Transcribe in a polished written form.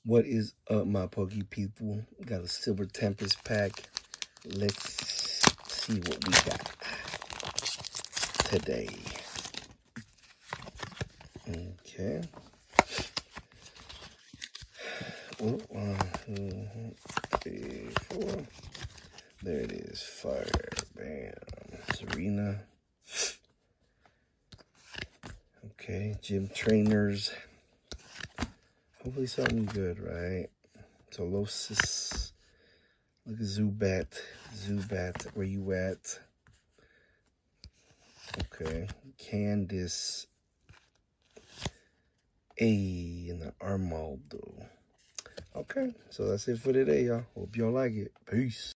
What is up, my Pokey people? Got a silver tempest pack. Let's see what we got today. Okay. Oh, 1, 2, 3, 4. There it is. Fire. Bam. Serena. Okay. Gym trainers. Hopefully something good, right? Tolosis. Look at Zubat. Zubat, where you at? Okay. Candice. A and the Armaldo. Okay, so that's it for today, y'all. Hope y'all like it. Peace.